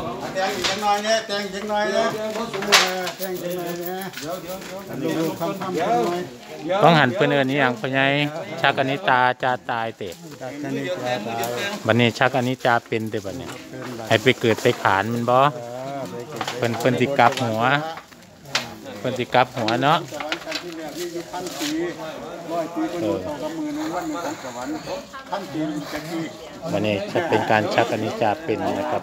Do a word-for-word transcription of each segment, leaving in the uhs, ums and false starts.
แตงอีกหน่อยเนี่ยแตงอีกหน่อยเนี่ยแตงอีกหน่อยเนี่ยเดี๋ยวเดี๋ยวเดี๋ยวคำคำเดี๋ยวต้องหันเพื่อนเอิญนี่อย่างพ่อใหญ่ชักอันนี้ตาจะตายเตะบัดนี้ชักอันนี้จะเป็นเตะบัดนี้ให้ไปเกิดไปขานมันบ่เพิ่นเพิ่นสิกลับหัวเพิ่นสิกลับหัวเนาะวันนี้จะเป็นการชักอันนี้จะเป็นนะครับ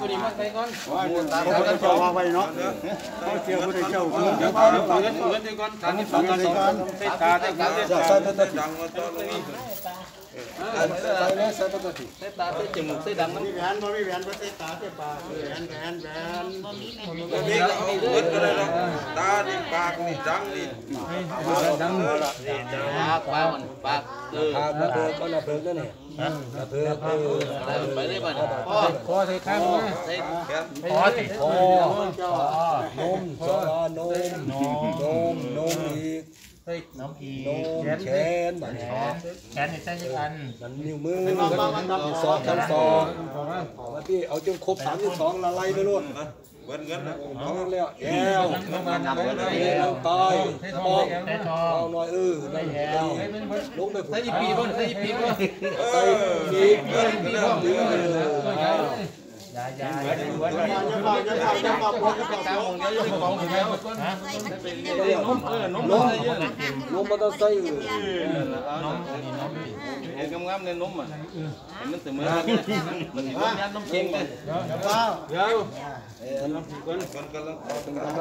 ใส่เลยใส่ปกติใส่ตาใส่จมูกใส่ดังมันมีแหวนมีแหวนใส่ตาใส่ปากแหวนแหวนแหวนนี่ก็เอาเบิดก็ได้แล้วตาดิปากนี่ดังนี่ดังปากปากมันปากเออปากเพิ่มก็น่าเพิ่มนั่นนี่เพิ่มเออไปได้ป่ะคอคอใส่ข้างนะใส่คอติดคอนมจอนมนมนมอีกเฮ้ยน้องพีแขนแขนแขนนี่ใช่กันมันนิ้วมือสองชั้นสองมาพี่เอาจนครบสามสิบสองละลายไปล้วนเบิ้ลเงินนะเอาแล้วแก้วแก้วตายมองเอาหน่อยเออได้แก้วลงไปใส่ยี่ปีบ้างใส่ยี่ปีบ้างใส่ปีเบิ้ลเบิ้ลเบิ้ลยายายจะมาจะมาจะมาจะมาพวกกระเป๋าของเนี้ยยังของถึงแล้วฮะน้มเออน้มน้มน้มมันต้องใส่น้มเห็นงามๆในน้มอ่ะเห็นมันเสมอกันมันเห็นว่าน้ำเค็มเลยเดี๋ยวเดี๋ยวเออน้ำกันกันกันแล้วกันกัน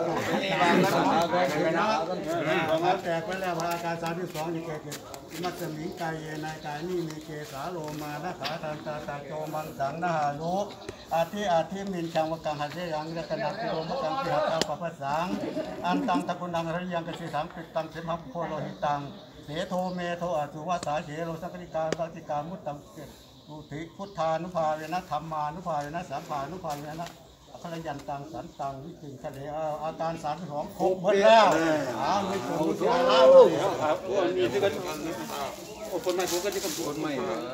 แล้วแตกไปแล้วอาการสามที่สองนี่เกิดมัสมิงกายเยนายกายนี่มีเกสาโลมานะขาตันตาตาโจมังสังนาหาลุอาทิอาทิมินจังวกังหัดเรียงรัตนาโลมกังเสียตังปะพัสสังอันตังตะกุนังระยังกสิสังปิตังเสมหโพโลหิตังเสโทเมโทอสุวัสสาเฉโลสังกิกาสังกิกามุตตังปุถิพุทธานุภาเวนะธรรมานุภาเวนะสัมภานุภาเวนะพระยันตังสันตังวิจิตรทะเลอาการสามสิบสองครบหมดแล้วอ้าวไม่ถูกแล้วครับมีที่กันคนใหม่ผมก็จะกำคนใหม่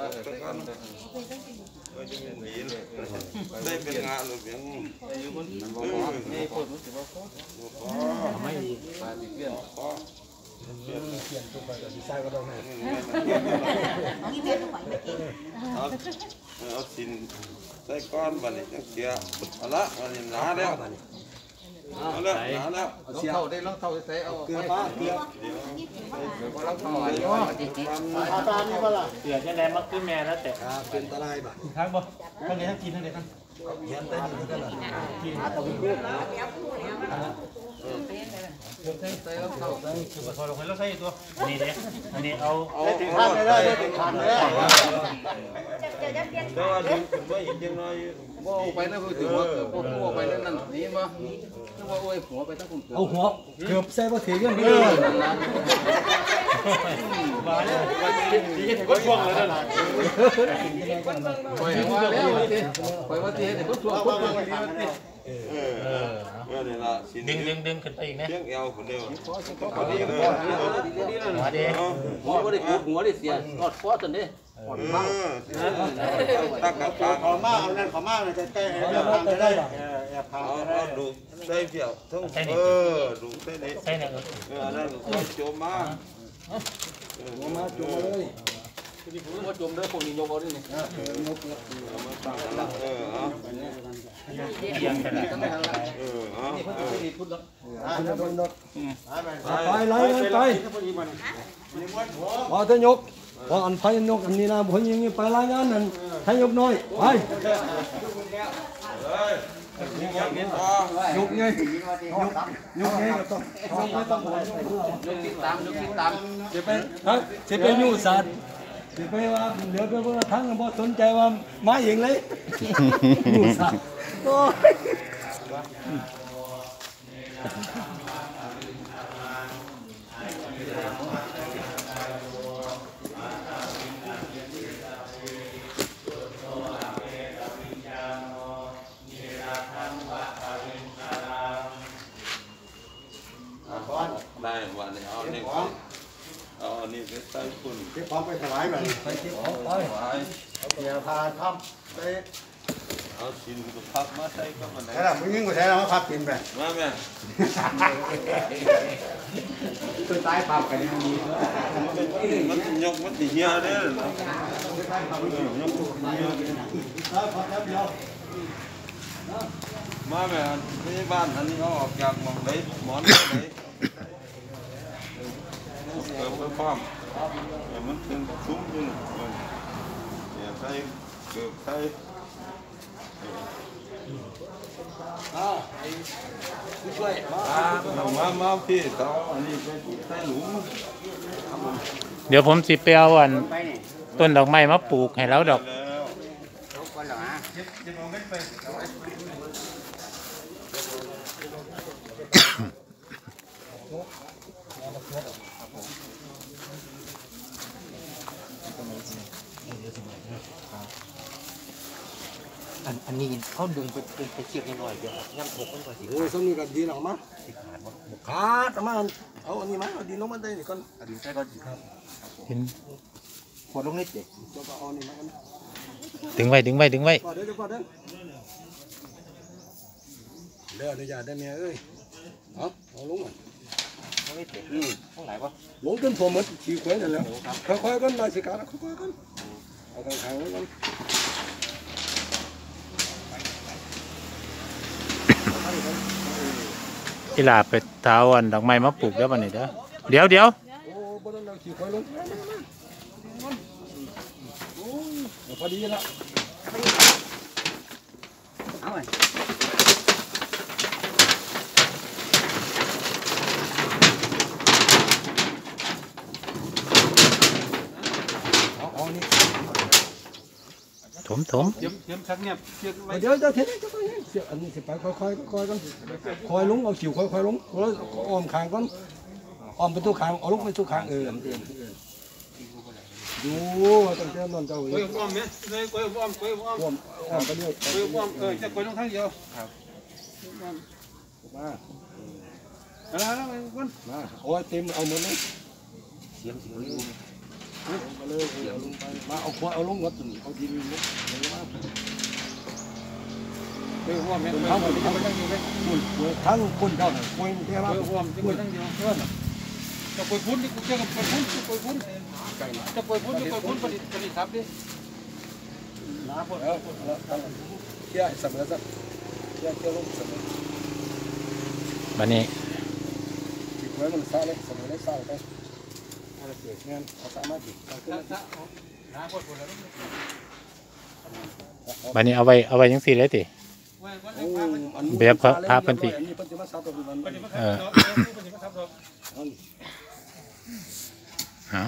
ได้เป็นงานหรือเป็นอยู่บนไม่พูดรู้สึกว่าไม่ปลาติดเลี้ยงเปลี่ยนตัวไปกับดีไซน์ก็ต้องให้นี่เด็กต้องไหวไม่เก่งเอาสินใส่ก้อนบันนี้จังเสียเอาละบันนี้หนาแล้วเอาละหนาแล้วเสียได้ลองเท่าใส่เอาเกลือป้าเกลือเดี๋ยวก็ลองเท่าอะไรอาตานี่ก็ล่ะเสือจะแรงมากขึ้นแม่แล้วแต่เป็นตะไลบ่ทั้งบ่ทั้งนี้ทั้งกินทั้งนี้ทั้งเย็นได้ดีกันล่ะกินอาตะวิโก้ใส่แล้วเข้าใส่คือพอลงไปแล้วใส่ตัวนี่เด้อันนี้เอาเอาติดขันเลยได้ติดขันเลยก็ดึงขึ้นไปอีกยังไงว่าไปนั่นคือถือว่าพวกพวกไปนั่นนั่นนี่มั้งนึกว่าโอ้ยหัวไปตั้งกลุ่มเอาหัวเกือบใส่บ่ถึงกันเลยมาแล้วดีเห็นก็ช่วงเลยนะปล่อยว่าแล้วปล่อยว่าดีเห็นก็ช่วงก็ช่วงเออเออเมื่อนี่ละดึงดึงดึงขึ้นไปอีกนะเลี้ยงเอวคนเดียวพอดีเลยหัวดีหัวไม่ได้หัวได้เสียรอดฟอสตัวนี้อ่อนมากตักกับปากขอมากเอานั่นขอมากเลยใกล้ๆแอบพังได้แอบพังได้ดูใส่เปี่ยวทั้งเออดูใส่นี่ใส่เนี่ยเออนั่นก็โจมมาโจมมาโจมเลยว่าจมได้คนนี้โยกเอาด้วยนี่ยกมาตั้งแล้วเออเอาเอียงกันตั้งแต่ละเออเอานี่เพิ่งจะดีพุทธแล้วไปเลยไปพอจะยกพออันไฟยกอันนี้นะพอยิงไปรายงานนั่นให้ยกน้อยไปยกไงยกยกไงก็ต้องไม่ต้องยกติดตามยกติดตามจะไปฮะจะไปยูสัตว์จะไปว่าเดี๋ยวไปว่าทั้งบ่สนใจว่าไม้เองเลยยูสัตว์โอ้ยได้วันนี้เอาเนี่ยเอาอันนี้ไปใส่คุณที่พร้อมไปถวายแบบไปที่พร้อมไปถวายเอาเกียร์พาทำไปเอาชิ้นกับพับมาใส่กับมันไหนใช่ละมึงยิ่งกว่าใช่ละมาพับกินไปมาแม่ตัวตายพับกันยังมีมันยกมันตีเหี้ยเด้อยกมาแม่ไม่ใช่บ้านอันนี้เขาออกจากมองไหนหมอนไหนเกิดเพื่อความมันถึงซุ้มถึงเนี่ยใส่เกิดใส่อ้าวไอ้ผู้ช่วยมามามาพี่เตาอันนี้ไปใส่หลุมเดี๋ยวผมสิไปเอาอันต้นดอกไม้มาปลูกให้แล้วดอกแล้วอันอันนี้เขาดึงไปเป็นไปเชือกหน่อยเดียวงั้นผมก็ไปสิโอ้ยสมีกับดีหลังมั้งขาดแต่มาเอาอันนี้มั้งเอาดินลงมาได้ก่อนดินใส่ก็เห็นขวดลงนิดเดียวตัวก็เอานี่มากันดึงไว้ดึงไว้ดึงไว้ก่อนเด้อเดี๋ยวก่อนเด้อเด้อเดี๋ยวอย่าได้เมียเอ้ยเอาเอาลงมาลงนิดเดียวอืมข้างไหนวะลงจนผมมันขี้ควายนั่นแหละค่อยๆกันมาสิการค่อยๆกันเอาทางทางไว้กันอีหลาไปเท้าอันดอกไม้มาปลูกแล้วบัดนี้เด้อเดี๋ยวเดี๋ยวโอ้บ่ต้องเอาขี้ควายลงโอ้ยพอดีละเอาไว้เอาเอานี่ถมถมเดี๋ยวเดี๋ยวเดี๋ยวเดี๋ยวเดี๋ยวอันนี้สิไปค่อยๆค่อยๆกันค่อยลงเอาขี้ควายค่อยลงแล้วอ้อมคางก่อนอ้อมไปตัวคางเอาลงไปตัวคางเออดูตั้งแต่นอนเจ้ากล้วยอ้อมไหมกล้วยกล้วยอ้อมกล้วยอ้อมอ้อมอ้อมไปเรื่อยกล้วยอ้อมเออจะกล้วยลงทางเดียวครับมาแล้วแล้วมันมาโอ้ยเต็มเอาหมดเลยเสียงเสียงอยู่มาเลยเอาลงไปมาเอาควายเอาลงวัดนี่เอาดินลงมากล้วยอ้อมไหมกล้วยทั้อ้งอมจะไปทางเดียวไหมทั้งคนเจ้าน่ะควายเท่ากไหร่ล้วยอ้อมจะไปทางเดียวเพื่อนจะกล้วยพุ้นที่กูเจอกับกล้วยพุ้นจะกล้วยพุ้นจะกล้วยพุ้นจะกล้วยพุ้นผลิตผลิตครับดิน้าพอแล้วเที่ยเสมอสักเที่ยเที่ยลงเสมอบัดนี้ขี้ควายมันซาเลยเสมอเลยซาไปอะไรเกิดงานเอาสามารถดิเอาขึ้นมาน้าพดหมดแล้วบัดนี้เอาไว้เอาไว้จังซี่เลยติโอ้อันนี้แบบพระพระพันธิอันนี้เพิ่นจะมาซาตัวมันปฏิบัติเออปฏิบัติครับเอา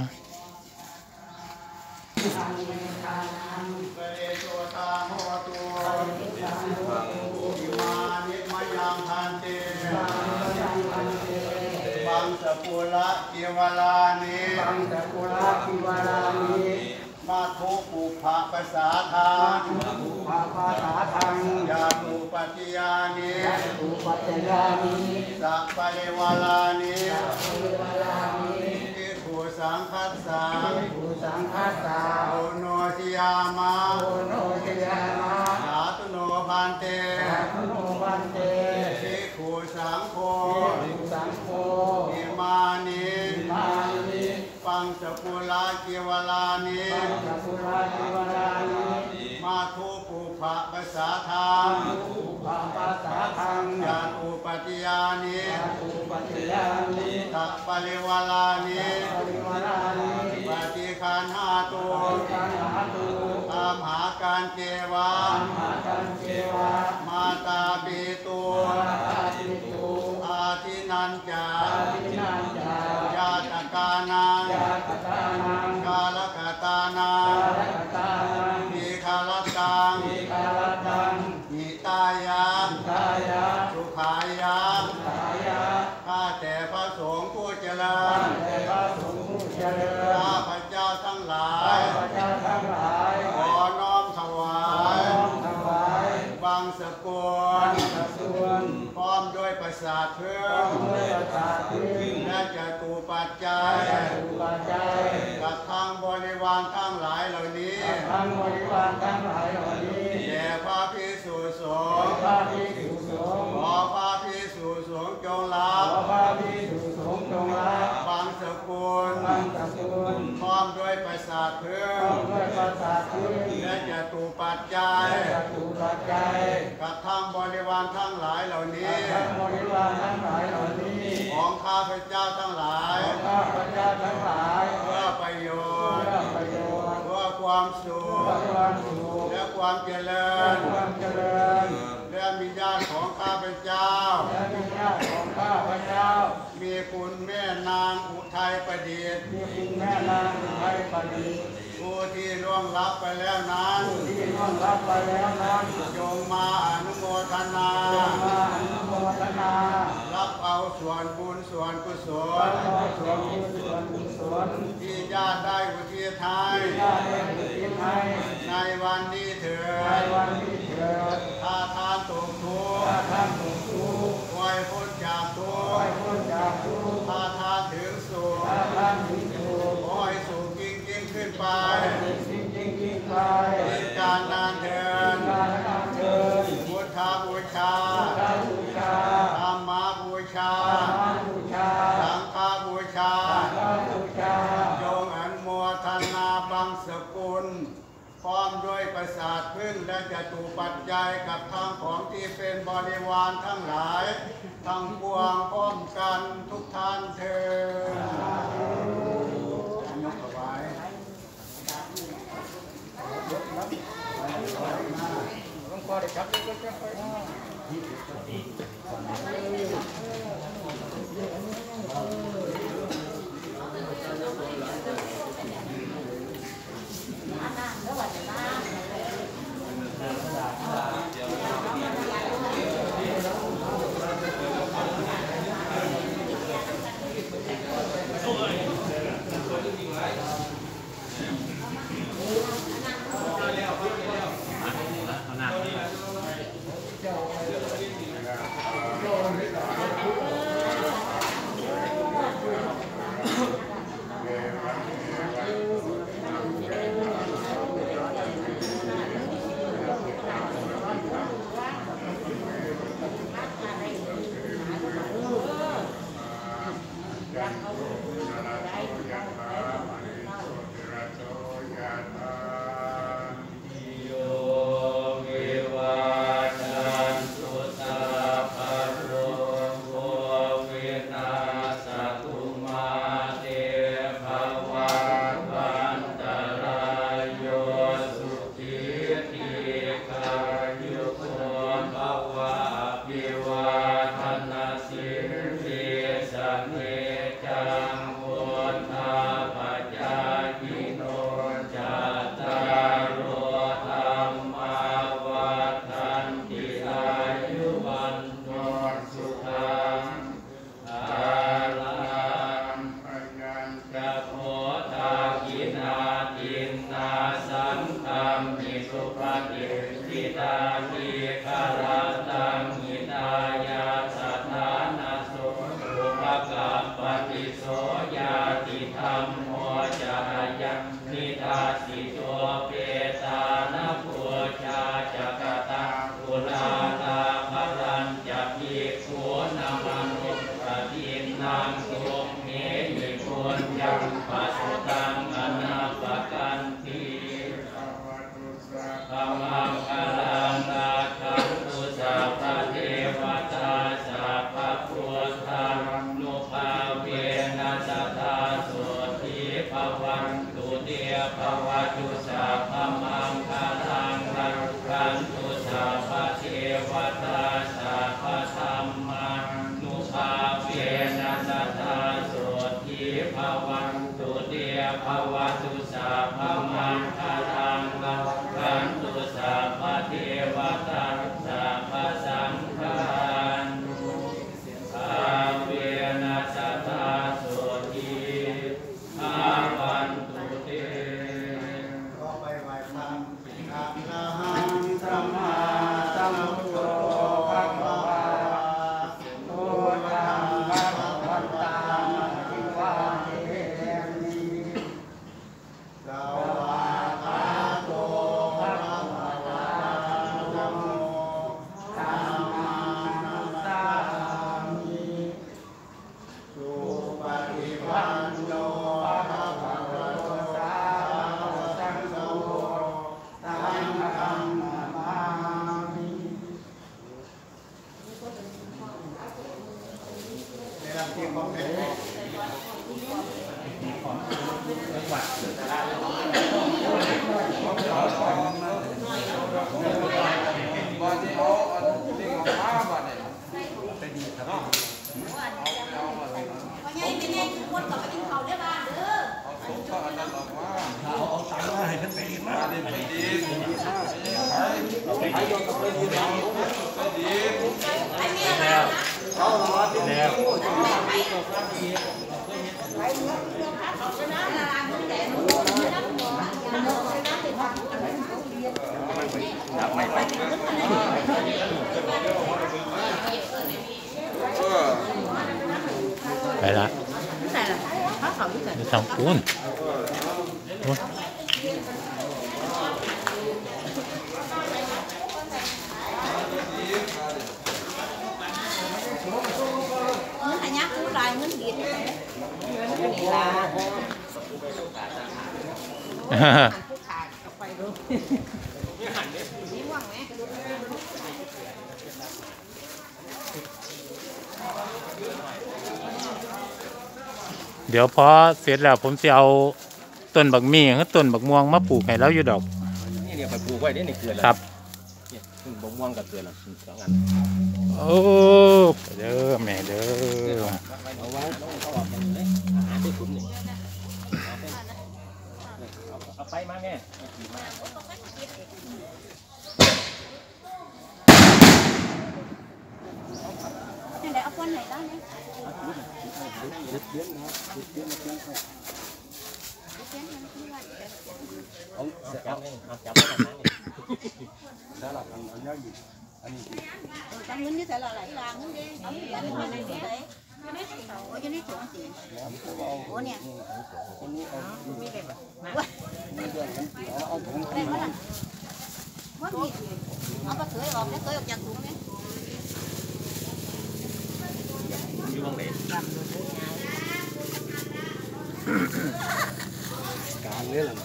บังสกุละกิวลานิบังสกุละกิวลานิมาทุปุภะภาษาทางปุภะภาษาทางยาตุปฏิยานิยาตุปฏิยานิสัพพะเลวลานิสัพพะเลวลานิอิภูสังคัสสะอิภูสังคัสสะโอโนสิยามาโอโนสิยามาสาธุโนพันเตสาธุโนพันเตภิกขุสังโฆภิกขุสังโฆอิมานิมานิปังสกุลากิวลานิปังสกุลากิวลานิมาทุปุภะภาษาทางมาทุปุภะภาษาทางยาตุปฏิยานิยาตุปฏิยานิตัปปะริวลานิปริวลานิปฏิคันหาตุปฏิคันหาตุอามหาการเกวาอามหาการเกวามาตาปิตุมาตาปิตุอาทินันจาอาทินันจายาตกานังยาตกานังกาลกตานังกาลกตานังมีคาลตังมีคาลตังหิตายาตายาสุขายาสุขายาข้าแต่พระสงฆ์ผู้เจริญข้าแต่พระสงฆ์ผู้เจริญข้าพระเจ้าทั้งหลายข้าพระเจ้าทั้งหลายขอน้อมถวายน้อมถวายบังสกุลบังสกุลพร้อมด้วยประสาทเพื่อนด้วยประสาทเพื่อนและจตุปัจจัยจตุปัจจัยกับทางบริวารทั้งหลายเหล่านี้ทั้งบริวารทั้งหลายเหล่านี้แด่พระภิกษุบริวารทั้งหลายเหล่านี้บริวารทั้งหลายเหล่านี้ของข้าพเจ้าทั้งหลายข้าพเจ้าทั้งหลายเพื่อประโยชน์เพื่อประโยชน์เพื่อความสุขเพื่อความสุขและความเจริญความเจริญและมีญาติของข้าพเจ้าและมีญาติของข้าพเจ้ามีคุณแม่นางอุทัยประดิษฐ์มีคุณแม่นางอุทัยประดิษฐ์ผู้ที่ล่วงลับไปแล้วนั้นที่ล่วงรับไปแล้วนั้นจงมาอนุโมทนามาอนุโมทนารับเอาส่วนบุญส่วนกุศลขอส่วนบุญส่วนกุศลที่ญาติได้อุทิศให้ญาติได้อุทิศให้ในวันนี้เถิในดวันนี้เถิดถ้าทานตกทุกข์ถ้าท่านถูกทุกข์ปล่อยพ้นจากทุให้กข์พ้นจากทุกข์ถ้าทานถึงสุขถ้าท่านถึงสุขขอให้สุขยิ่งยิ่งขึ้นไปจริงจริงจริงไปยิ่งการนานเถิดการนำเชิญพุทธาบูชาพระบูชาธรรมบูชาพระบูชาสังฆบูชาพระบูชาจงอนุโมทนาบังสกุลพร้อมด้วยประสาทพึ่งและจตุปัจจัยกับทางของที่เป็นบริวารทั้งหลาย ทั้งปวงพร้อมกันทุกท่านเถิดยกถวายหลวงพ่อได้จับก็จับไปที่บำเพ็ญไปละทางปูนอันนี้กูลายเงินดีเลยเดี๋ยวพอเสร็จแล้วผมจะเอาต้นบักมี่หรือต้นบักม่วงมาปลูกให้เราอยู่ดอกนี่เนี่ยไปปลูกไว้ได้ในเกลือแล้วครับเนี่ยบักม่วงกับเกลือแล้วสองอันโอ้เด้อแม่เด้อเอาไว้เขาออกกันเลยหาที่ขุนนี่เอาไปมาแม่นี่ไหนเอาคนไหนได้เนี่ยเอาจับเลยเอาจับไปทางนี้แล้วเราอันอันนี้อันนี้จังเงินนี่แต่ละหลายรางนั่นเองเอาเงินมาในนี้เลยโอ้ยนี่ถุงสีโอ้เนี่ยมีเด็กแบบเอาถุงอะไรมาล่ะว่ามีเอาไปเคยออกได้เคยออกจากถุงไหมอยู่บ้างเลยการเรื่อง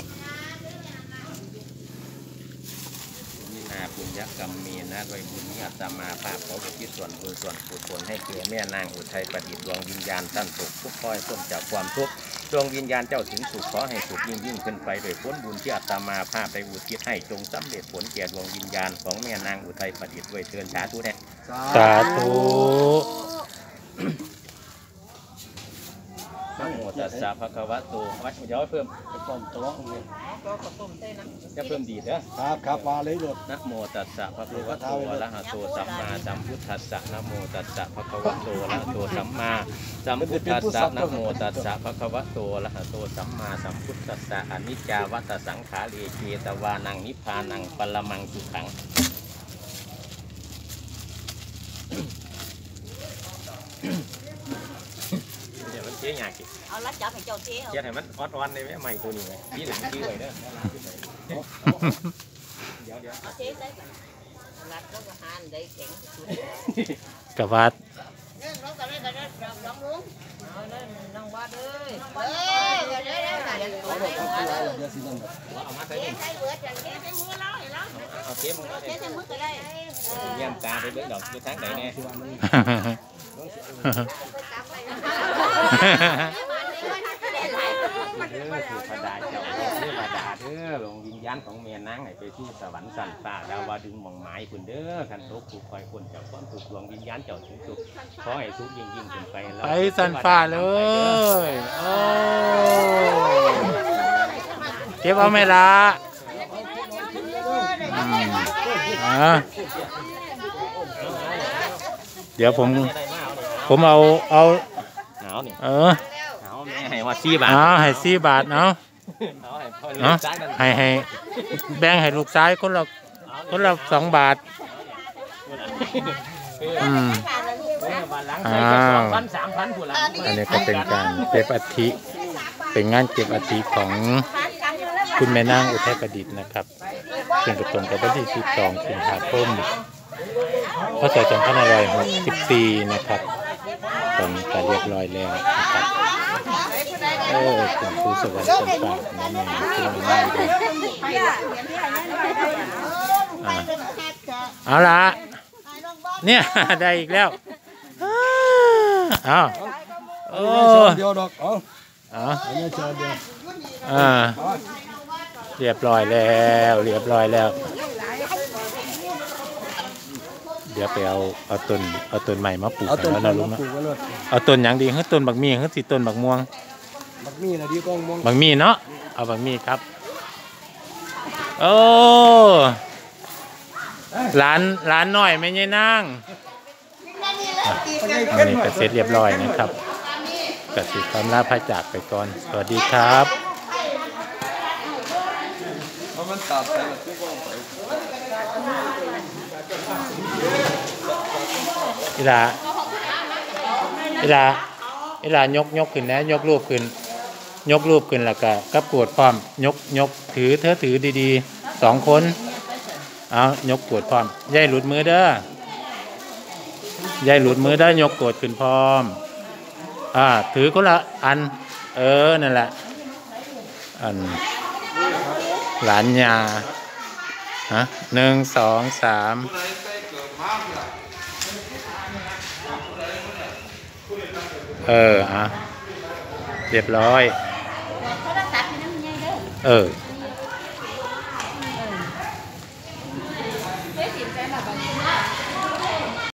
นาปุญญกรรมมีนะโดยบุญนี้อาตมาภาพขออุทิศส่วนบุญส่วนกุศลให้แก่แม่นางอุทัยประดิษฐ์ดวงวิญญาณท่านสุขทุกข์คอยพ้นจากความทุกข์ดวงวิญญาณเจ้าถึงสุขขอให้สุขยิ่งยิ่งขึ้นไปโดยผลบุญที่อาตมาภาพได้อุทิศให้จงสำเร็จผลแก่ดวงวิญญาณของแม่นางอุทัยประดิษฐ์ด้วยเทินสาธุแน่สาธุนะโมตัสสะภะคะวะโตวัดเดี๋ยวเพิ่มจะต้มตัวเลยจะเพิ่มดีเด้อครับครับมาเลยหลดนะโมตัสสะภะคะวะโตอะระหะโตสัมมาสัมพุทธัสสะนะโมตัสสะภะคะวะโตอะระหะโตสัมมาสัมพุทธัสสะนะโมตัสสะภะคะวะโตอะระหะโตสัมมาสัมพุทธัสสะอนิจจาวัตสังขาริเจตวานังนิพพานังปรมังสุขังเจ๊ยากกี่เอาลัดจับให้เจ้าเจ๊เอาเจ๊ให้มันอ่อนๆในแม่ใหม่ตัวนี้ไงพี่หลังพี่ไว้เด้อเดี๋ยวเดี๋ยวเอาเจ๊ได้ไหมลัดแล้วก็หันได้แข็งกะวัดเนี่ยน้องก็ได้ก็ได้น้องลุงเอาได้น้องวัดเลยเอ้ยเดี๋ยวเดี๋ยวเดี๋ยวเดี๋ยวเอามาใส่ใส่เบิดอย่างนี้ใส่มือเราให้เราเอาเจ๊มือเจ๊ใส่มือก็ได้เยี่ยมตาไปเบิ้งดอกอยู่ทางไหนเนี่ยเด้อถูกพระดาเจ้าเด้อพระดาเด้อหลวงวิญญาณของเมียนางให้ไปที่สวรรค์สันฟ้าดาวดึงมองไม้คุณเด้อขันทุกข์ถูกคอยคนเจ้าความถูกหลวงวิญญาณเจ้าถึงสุขขอให้ทุกข์ยิ่งยิ่งขึ้นไปไปสันฟ้าเลยโอ้เก็บเอาไหมล่ะเดี๋ยวผมผมเอาเอาหนาวนี่เออหนาวแม่ให้ว่าสี่บาทอ๋อให้สี่บาทเนาะเนาะให้ให้แบ่งให้ลูกชายคนละคนละสองบาทอืมอ้าวอันนี้ก็เป็นการเก็บอัฐิเป็นงานเก็บอัฐิของคุณแม่นางอุทัยประดิษฐ์นะครับซึ่งกระตรงกับวันที่สิบสองสิงหาคมพศสองพันห้าร้อยหกสิบสี่นะครับตอนนี้ก็เรียบร้อยแล้วนะครับโอ้ถึงผู้สวรรค์สันฟ้าน้ำแม่ที่เราได้ด้วยเอาละเนี่ยได้อีกแล้วเอาโอ้เดียวดอกเอาเอาอันนี้เชิญเดียวอ่าเรียบร้อยแล้วเรียบร้อยแล้วเดี๋ยวไปเอาเอาต้นเอาต้นใหม่มาปลูกเอากัต้นนแล้วไม้นะลุงมาเนาะปลูกไว้เลยเอาต้นหยังดีคือต้นบักมีคือสิต้นบักม่วงบักมีนะดีกองมองบักมีเนาะเอาบักมีครับโอ้ร้านร้านน้อยไม่ใช่นั่งอันนี้ก็เสร็จเรียบร้อยนะครับกสิคำลาพระจากไปก่อนสวัสดีครับเพราะมันตัดไปแล้วทุกคนไปอีหลาอีหลาอีหลายกยกขึ้นนะยกรูปขึ้นยกรูปขึ้นแล้วก็กับกวดพร้อมยกยกถือเธอถือดีๆสองคนเอายกกวดพร้อมย่ายหลุดมือเด้อย่ายหลุดมือได้ยกกวดขึ้นพร้อมอ่าถือคนละอันเออนั่นแหละอันหลานยาฮะหนึ่งสองสามเอออ่ะเรียบร้อยเออ